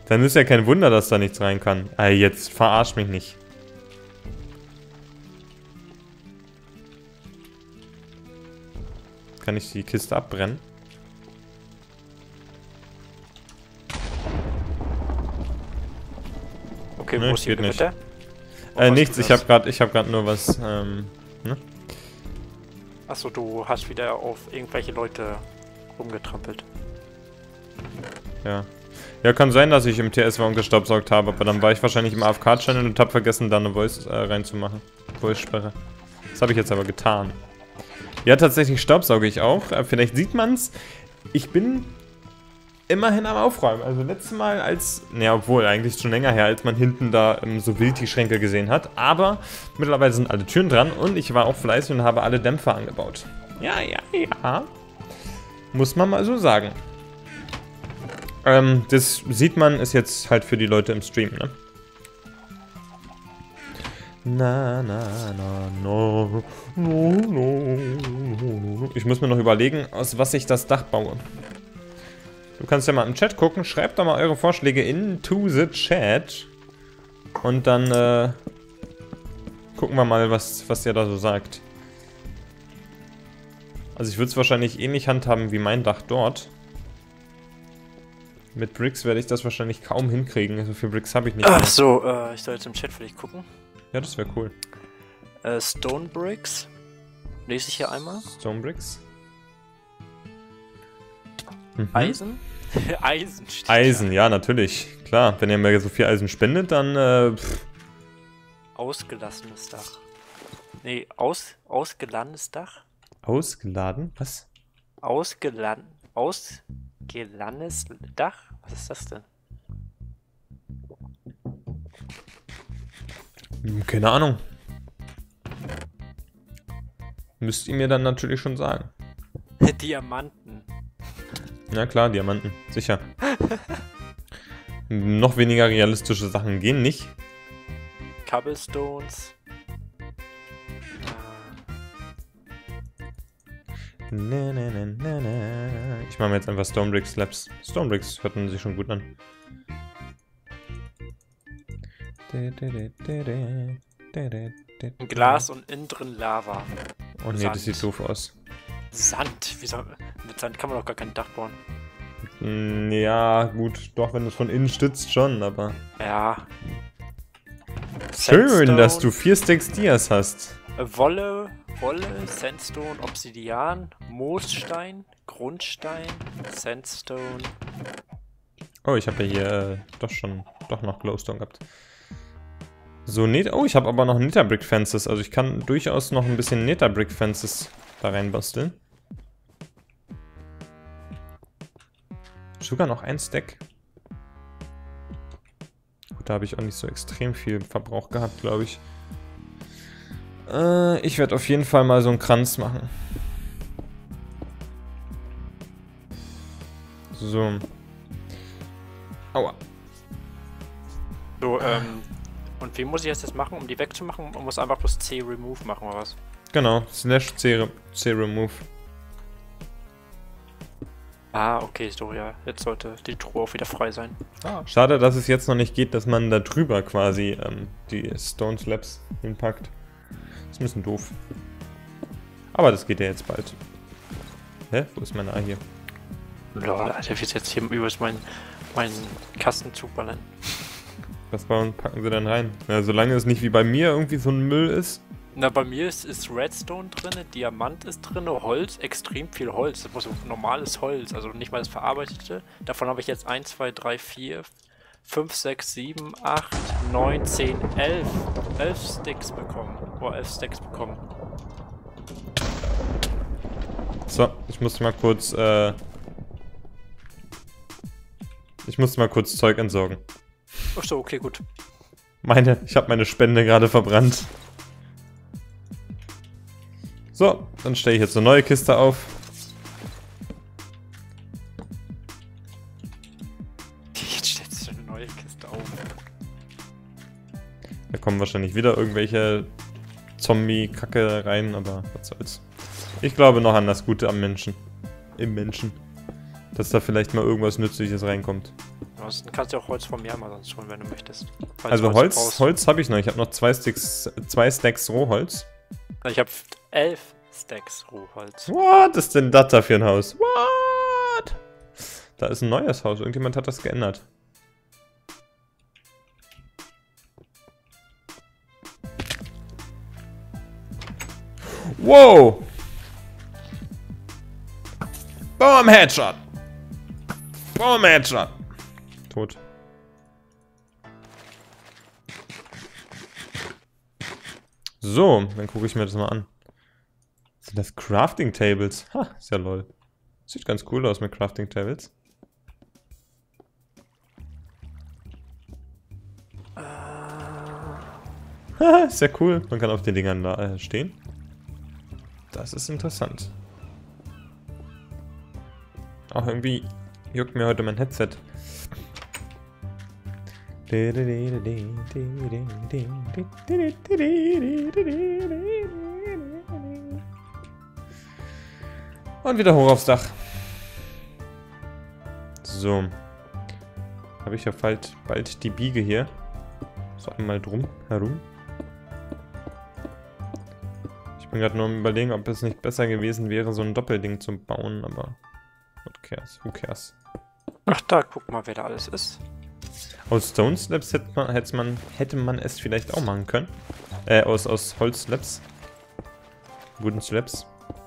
Dann ist ja kein Wunder, dass da nichts rein kann. Ey, jetzt verarsch mich nicht. Kann ich die Kiste abbrennen? Okay, Nee, wo ist die geht nicht. Mitte? Nichts, ich hab grad nur was, ne? Achso, du hast wieder auf irgendwelche Leute rumgetrampelt. Ja. Ja, kann sein, dass ich im TS-Raum gestaubsaugt habe, aber dann war ich wahrscheinlich im AFK-Channel und hab vergessen, da eine Voice reinzumachen. Voice-Sperre. Das habe ich jetzt aber getan. Ja, tatsächlich staubsauge ich auch. Vielleicht sieht man's. Ich bin immerhin am Aufräumen. Also letztes Mal als... Naja, obwohl, eigentlich schon länger her, als man hinten da so wild die Schränke gesehen hat. Aber mittlerweile sind alle Türen dran und ich war auch fleißig und habe alle Dämpfer angebaut. Ja, ja, ja. Muss man mal so sagen. Das sieht man, ist jetzt halt für die Leute im Stream, ne? Na, na, na, no, no, no, no. Ich muss mir noch überlegen, aus was ich das Dach baue. Du kannst ja mal im Chat gucken. Schreibt doch mal eure Vorschläge into the Chat. Und dann, gucken wir mal, was ihr da so sagt. Also ich würde es wahrscheinlich ähnlich handhaben wie mein Dach dort. Mit Bricks werde ich das wahrscheinlich kaum hinkriegen. So viel Bricks habe ich nicht. Ach so, ich soll jetzt im Chat für dich gucken. Ja, das wäre cool. Stone Bricks. Lese ich hier einmal. Stone Bricks. Eisen? Eisen steht Eisen, da. ja, natürlich. Klar, wenn ihr mir so viel Eisen spendet, dann, Ausgelassenes Dach. Nee, ausgelandenes Dach? Ausgeladen? Was? Ausgelandenes Dach? Was ist das denn? Keine Ahnung. Müsst ihr mir dann natürlich schon sagen. Diamanten. Ja klar, Diamanten. Sicher. Noch weniger realistische Sachen gehen nicht. Cobblestones. Ne, ne, ne, ne, ne. Ich mache mir jetzt einfach Stonebricks Slabs. Stonebricks hörten sich schon gut an. Glas und innen drin Lava. Oh ne, Sand. das sieht doof aus. Sand? Wieso? Mit Sand kann man doch gar kein Dach bauen. Ja, gut. Doch, wenn du es von innen stützt, schon, aber... Ja. Schön, Sandstone, dass du 4 Stacks Dias hast. Wolle, Sandstone, Obsidian, Moosstein, Grundstein, Sandstone. Oh, ich habe ja hier doch noch Glowstone gehabt. So, oh, ich habe aber noch Netherbrick Fences. Also ich kann durchaus noch ein bisschen Netherbrick Fences da reinbasteln. Sogar noch ein Stack. Gut, da habe ich auch nicht so extrem viel Verbrauch gehabt, glaube ich. Ich werde auf jeden Fall mal so einen Kranz machen. So. Aua. So, und wie muss ich jetzt das machen, um die wegzumachen? Man muss einfach bloß C-Remove machen, oder was? Genau, Slash C-Remove. Ah, okay, so, ja. Jetzt sollte die Truhe auch wieder frei sein. Ah. Schade, dass es jetzt noch nicht geht, dass man da drüber quasi die Stone Slabs hinpackt. Das ist ein bisschen doof. Aber das geht ja jetzt bald. Hä? Wo ist meine A hier? Lol, Alter, wie ist jetzt hier übelst meinen Kasten zuballern. Was packen sie denn rein? Ja, solange es nicht wie bei mir irgendwie so ein Müll ist. Na, bei mir ist Redstone drin, Diamant ist drin, Holz, extrem viel Holz. Das war so normales Holz, also nicht mal das verarbeitete. Davon habe ich jetzt 1, 2, 3, 4, 5, 6, 7, 8, 9, 10, 11. 11 Sticks bekommen. Oh, 11 Stacks bekommen. So, ich musste mal kurz, Zeug entsorgen. Ach so, okay, gut. Ich habe meine Spende gerade verbrannt. So, dann stelle ich jetzt eine neue Kiste auf. Jetzt stellst du eine neue Kiste auf. Da kommen wahrscheinlich wieder irgendwelche Zombie-Kacke rein, aber was soll's. Ich glaube noch an das Gute am Menschen. Im Menschen. Dass da vielleicht mal irgendwas Nützliches reinkommt. Ansonsten kannst du auch Holz von mir mal sonst holen, wenn du möchtest. Falls Also du Holz habe ich noch. Ich habe noch 2 Stacks Rohholz. Ich habe 11 Stacks Rohholz. What ist denn das da für ein Haus? What? Da ist ein neues Haus. Irgendjemand hat das geändert. Wow! Boom, Headshot! Boom, Headshot! Tot. So, dann gucke ich mir das mal an. Sind das Crafting Tables? Ha, ist ja lol. Sieht ganz cool aus mit Crafting Tables. Haha, ist ja cool. Man kann auf den Dingern da stehen. Das ist interessant. Auch irgendwie juckt mir heute mein Headset. Und wieder hoch aufs Dach. So. Habe ich ja bald die Biege hier. So einmal herum. Ich bin gerade nur am Überlegen, ob es nicht besser gewesen wäre, so ein Doppelding zu bauen, aber who cares? Ach da, guck mal, wer da alles ist. Aus Stone Slabs hätte man es vielleicht auch machen können. Aus Holz Slabs. Wooden Slabs.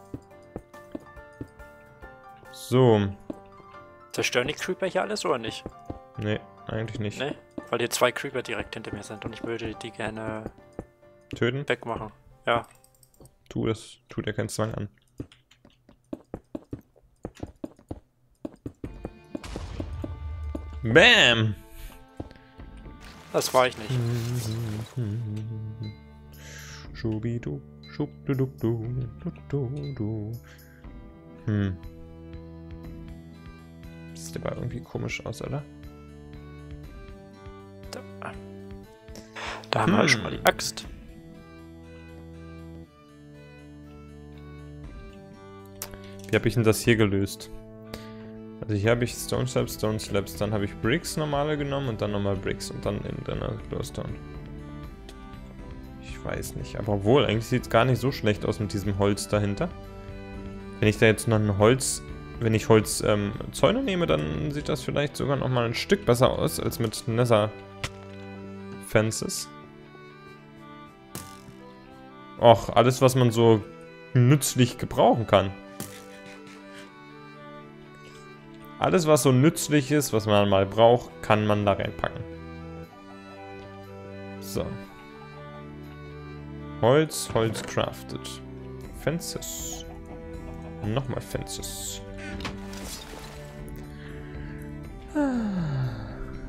So. Zerstören die Creeper hier alles oder nicht? Nee, eigentlich nicht. Nee, weil hier 2 Creeper direkt hinter mir sind und ich würde die gerne töten? Wegmachen. Ja. Tu dir keinen Zwang an. Bam! Das war ich nicht. Schubidu, schubdudubdu, du. Sieht aber irgendwie komisch aus, oder? Da haben wir schon mal die Axt. Wie habe ich denn das hier gelöst? Also hier habe ich Stone Slabs, dann habe ich Bricks normale genommen und dann nochmal Bricks und dann in der Glowstone. Ich weiß nicht, aber obwohl, eigentlich sieht es gar nicht so schlecht aus mit diesem Holz dahinter. Wenn ich da jetzt noch ein wenn ich Holzzäune nehme, dann sieht das vielleicht sogar nochmal ein Stück besser aus als mit Nether Fences. Och, alles was man so nützlich gebrauchen kann. Alles, was so nützlich ist, was man mal braucht, kann man da reinpacken. So. Holz crafted. Fences. Nochmal Fences. Eine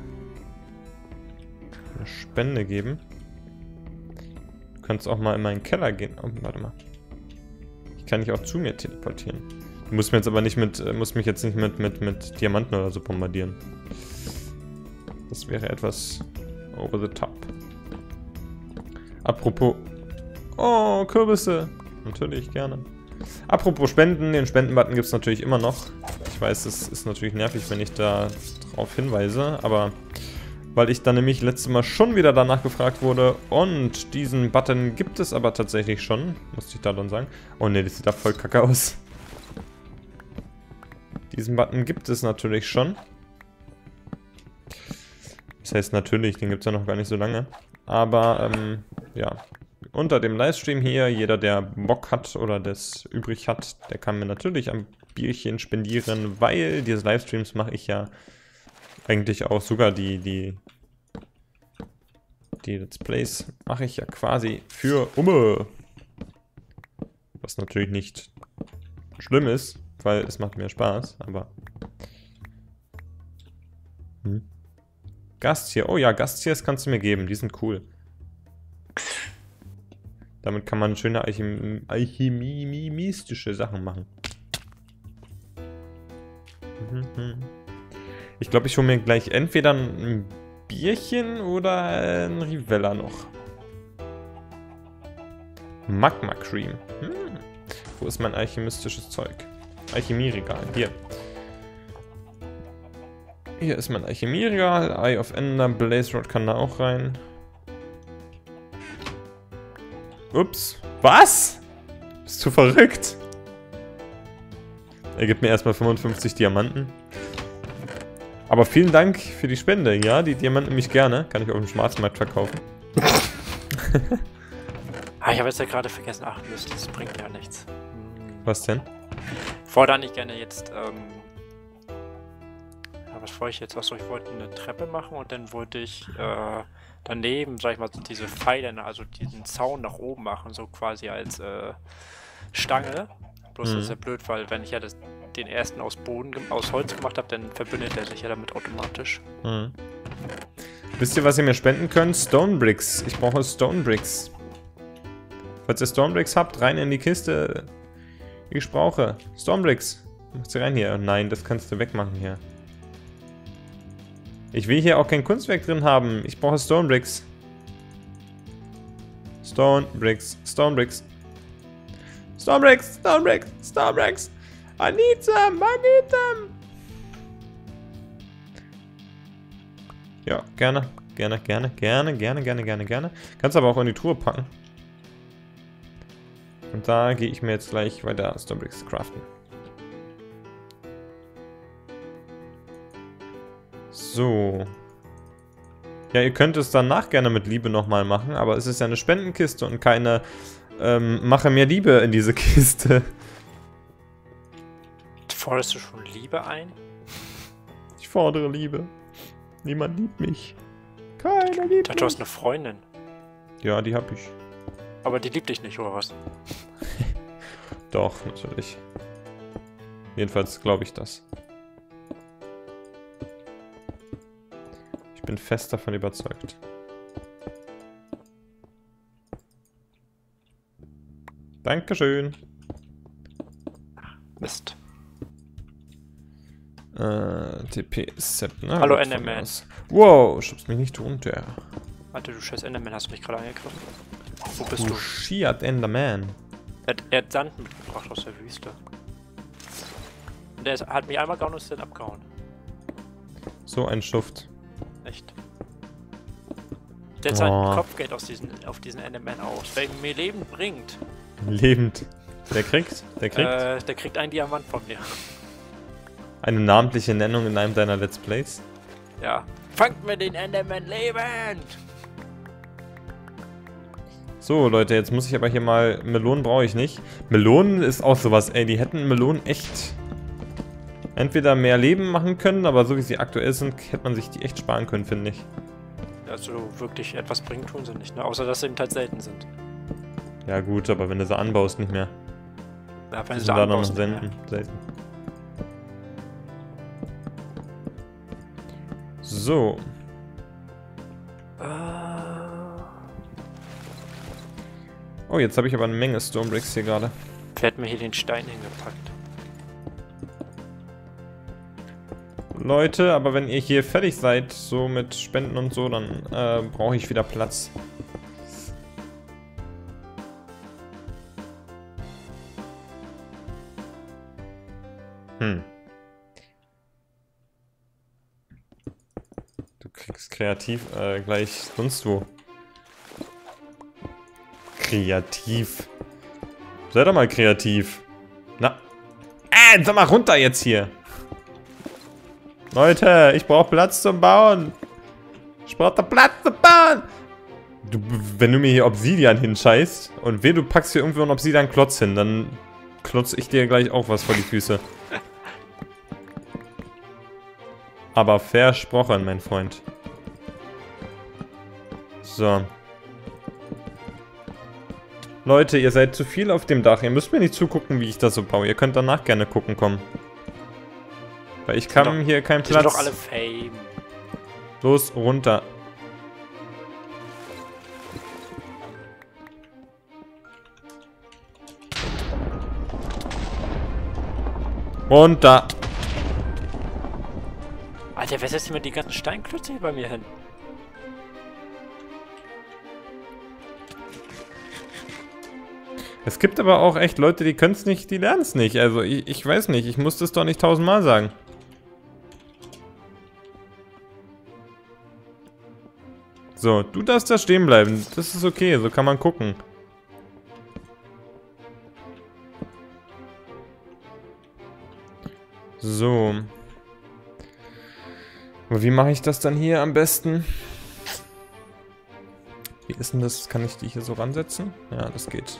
Spende geben. Du kannst auch mal in meinen Keller gehen. Oh, warte mal. Ich kann dich auch zu mir teleportieren. Du musst mir jetzt aber nicht musst mich jetzt nicht mit Diamanten oder so bombardieren. Das wäre etwas over the top. Apropos. Oh, Kürbisse. Natürlich, gerne. Apropos Spenden, den Spendenbutton gibt es natürlich immer noch. Ich weiß, es ist natürlich nervig, wenn ich da drauf hinweise, aber weil ich dann nämlich letztes Mal schon wieder danach gefragt wurde und diesen Button gibt es aber tatsächlich schon, musste ich da dann sagen. Oh ne, das sieht da voll kacke aus. Diesen Button gibt es natürlich schon. Das heißt natürlich, den gibt es ja noch gar nicht so lange. Aber, ja. Unter dem Livestream hier, jeder, der Bock hat oder das übrig hat, der kann mir natürlich ein Bierchen spendieren, weil diese Livestreams mache ich ja eigentlich auch sogar die Let's Plays mache ich ja quasi für Umme. Was natürlich nicht schlimm ist, weil es macht mir Spaß, aber... Gasttier, oh ja, Gasttiers kannst du mir geben, die sind cool. Damit kann man schöne alchemistische Sachen machen. Ich glaube, ich hole mir gleich entweder ein Bierchen oder ein Rivella noch. Magma Cream. Wo ist mein alchemistisches Zeug? Alchemieregal. Hier. Hier ist mein Alchemieregal. Eye of Ender, Blaze Rod kann da auch rein. Ups. Was? Bist du verrückt? Er gibt mir erstmal 55 Diamanten. Aber vielen Dank für die Spende. Ja, die Diamanten nehme ich gerne. Kann ich auf dem Schwarzmarkt verkaufen. Ich habe jetzt ja gerade vergessen. Ach Mist, das bringt mir ja nichts. Was denn? Fordere nicht gerne jetzt, was wollte ich jetzt? Achso, ich wollte eine Treppe machen und dann wollte ich, daneben, sag ich mal, diese Pfeile, also diesen Zaun nach oben machen, so quasi als, Stange. Bloß das ist ja blöd, weil wenn ich ja den ersten aus Holz gemacht habe, dann verbindet er sich ja damit automatisch. Wisst ihr, was ihr mir spenden könnt? Stone Bricks. Ich brauche Stone Bricks. Falls ihr Stone Bricks habt, rein in die Kiste. Ich brauche Stone Bricks. Macht sie rein hier. Oh nein, das kannst du wegmachen hier. Ich will hier auch kein Kunstwerk drin haben. Ich brauche Stone Bricks. Stone Bricks. Stone Bricks. Stone Bricks. Stone Bricks. Stone Bricks. I need them. I need them. Ja, gerne. Gerne, gerne, gerne, gerne, gerne, gerne, gerne. Kannst aber auch in die Truhe packen. Und da gehe ich mir jetzt gleich weiter Stone Bricks craften. So. Ja, ihr könnt es danach gerne mit Liebe nochmal machen, aber es ist ja eine Spendenkiste und keine mache mehr Liebe in diese Kiste. Forderst du schon Liebe ein? Ich fordere Liebe. Niemand liebt mich. Keiner liebt mich. Du hast eine Freundin. Ja, die hab ich. Aber die liebt dich nicht, oder was? Doch, natürlich. Jedenfalls glaube ich das. Ich bin fest davon überzeugt. Dankeschön. Mist. TP Sepp, ne? Hallo Enderman. Wow, schubst mich nicht runter. Warte, du scheiß Enderman, hast du mich gerade angegriffen? Wo bist du? Shiat Enderman. Er hat Sand mitgebracht aus der Wüste. Und er hat mich einmal gehauen und ist dann abgehauen. So ein Schuft. Echt. Der hat sein Kopfgeld auf diesen Enderman aus. Wer mir Leben bringt. Lebend. Der kriegt? Der kriegt? Der kriegt einen Diamant von mir. Eine namentliche Nennung in einem deiner Let's Plays? Ja. Fangt mir den Enderman lebend! So, Leute, jetzt muss ich aber hier mal... Melonen brauche ich nicht. Melonen ist auch sowas, ey. Die hätten Melonen echt... entweder mehr Leben machen können, aber so wie sie aktuell sind, hätte man sich die echt sparen können, finde ich. Also wirklich etwas bringen tun sie nicht, ne? Außer dass sie eben halt selten sind. Ja gut, aber wenn du sie anbaust, nicht mehr. Ja, wenn sie sie da noch anbaust, selten. So. Oh, jetzt habe ich aber eine Menge Stone Bricks hier gerade. Wer hat mir hier den Stein hingepackt? Leute, aber wenn ihr hier fertig seid, so mit Spenden und so, dann brauche ich wieder Platz. Du kriegst kreativ gleich sonst wo. Kreativ. Sei doch mal kreativ. Na. Sag mal runter jetzt hier. Leute, ich brauche Platz zum Bauen. Ich brauche da Platz zum Bauen. Wenn du mir hier Obsidian hinscheißt und du packst hier irgendwo einen Obsidian-Klotz hin, dann klotze ich dir gleich auch was vor die Füße. Aber versprochen, mein Freund. So. Leute, ihr seid zu viel auf dem Dach. Ihr müsst mir nicht zugucken, wie ich das so baue. Ihr könnt danach gerne gucken kommen. Weil ich kann hier keinen Platz. Die sind doch alle Fame. Los, runter. Runter. Alter, wer setzt immer die ganzen Steinklötze hier bei mir hin? Es gibt aber auch echt Leute, die können es nicht, die lernen es nicht. Also ich weiß nicht, ich muss das doch nicht 1000-mal sagen. So, du darfst da stehen bleiben. Das ist okay, so kann man gucken. So. Aber wie mache ich das dann hier am besten? Wie ist denn das? Kann ich die hier so ransetzen? Ja, das geht.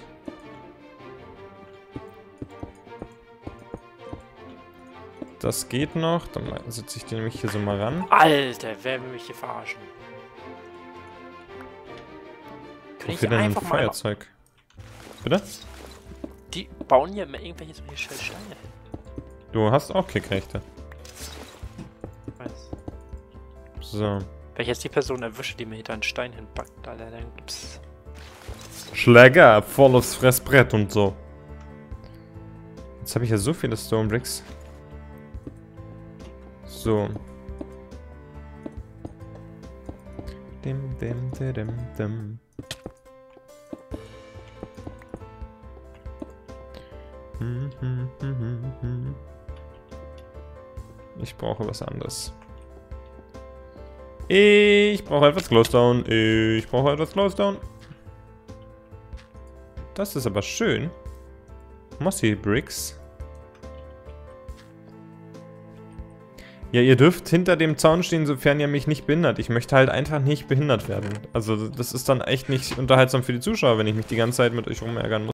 Das geht noch. Dann setze ich die nämlich hier so mal ran. Alter, wer will mich hier verarschen? Wofür denn ein Feuerzeug? Bitte? Die bauen hier immer irgendwelche solche Steine hin. Du hast auch Kickrechte. Weiß. So. Wenn ich jetzt die Person erwische, die mir hier da einen Stein hinpackt, Alter, dann gibt's... Schläger, voll aufs Fressbrett und so. Jetzt habe ich ja so viele Stone Bricks. So. Dim, dim, dim, dim. Ich brauche was anderes. Ich brauche etwas Glowstone. Ich brauche etwas Glowstone. Das ist aber schön. Mossy Bricks. Ja, ihr dürft hinter dem Zaun stehen, sofern ihr mich nicht behindert. Ich möchte halt einfach nicht behindert werden. Also das ist dann echt nicht unterhaltsam für die Zuschauer, wenn ich mich die ganze Zeit mit euch rumärgern muss.